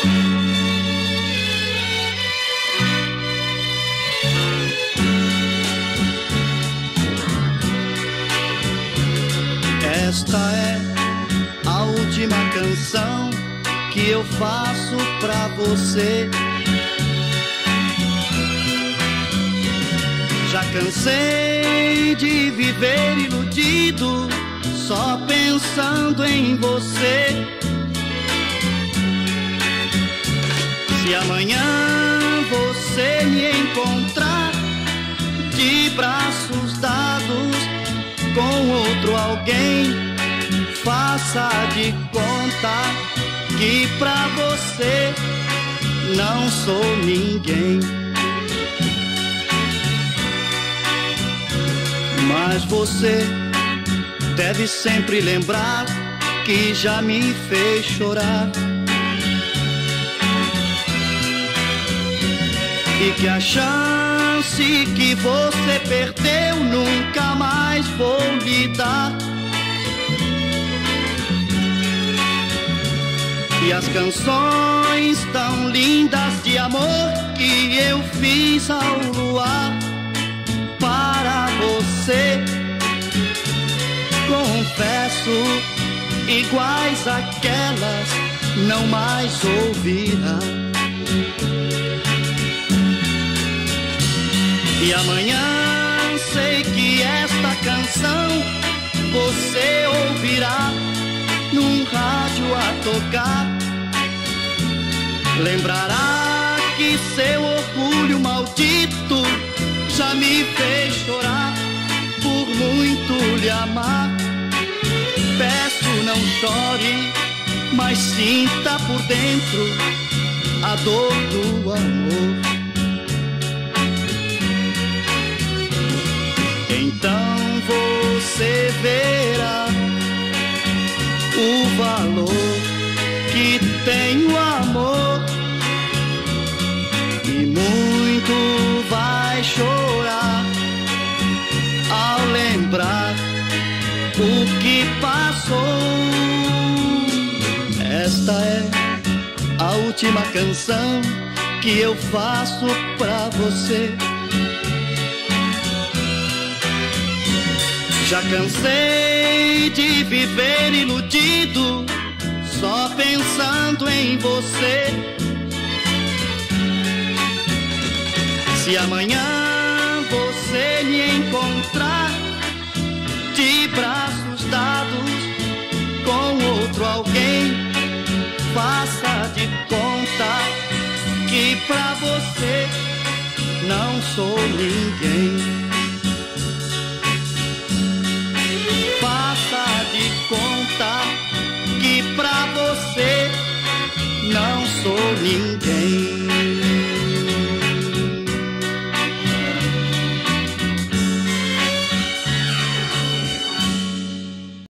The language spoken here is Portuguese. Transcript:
Esta é a última canção que eu faço pra você. Já cansei de viver iludido, só pensando em você. Se amanhã você me encontrar de braços dados com outro alguém, faça de conta que pra você não sou ninguém. Mas você deve sempre lembrar que já me fez chorar e que a chance que você perdeu nunca mais vou lhe dar. E as canções tão lindas de amor que eu fiz ao luar para você, confesso, iguais àquelas não mais ouvirá. E amanhã sei que esta canção você ouvirá num rádio a tocar. Lembrará que seu orgulho maldito já me fez chorar por muito lhe amar. Peço, não chore, mas sinta por dentro a dor do amor. Então você verá o valor que tem o amor, e muito vai chorar ao lembrar o que passou. Esta é a última canção que eu faço pra você. Já cansei de viver iludido, só pensando em você. Se amanhã você me encontrar de braços dados com outro alguém, faça de conta que pra você não sou ninguém.